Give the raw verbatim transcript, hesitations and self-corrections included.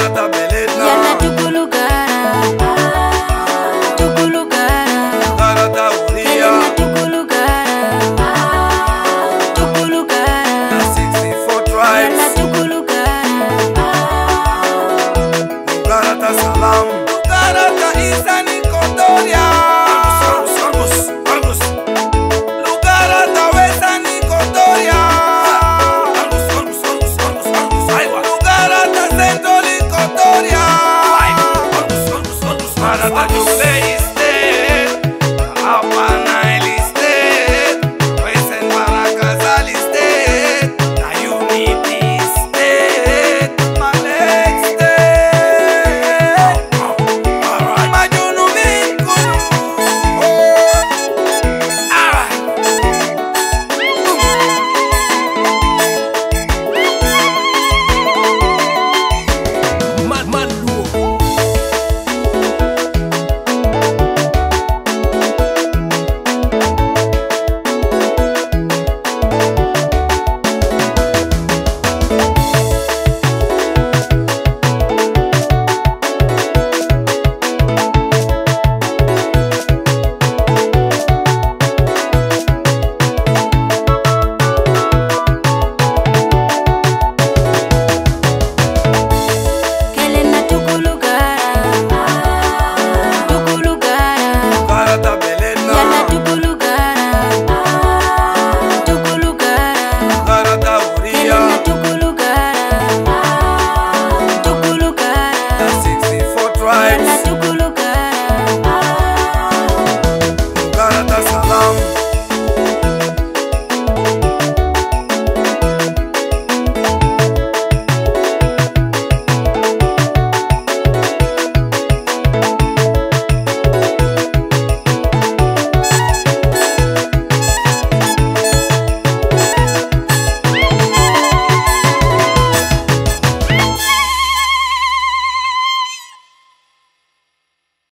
Lugara ta beleza. Yana tuku Lugara, tuku Lugara. Lugara ta uria. Yana tuku Lugara, tuku Lugara. The sixty-four Yana tribes. tuku Lugara. Lugara ta Salam. Lugara ta Eastern Equatoria. Argus, Argus, Argus. Lugara ta Western Equatoria. Argus, Argus, Argus, Argus, Argus. Aiwa. Lugara ta Central Equatoria. Argus, Argus, Argus, Argus. Lugara ta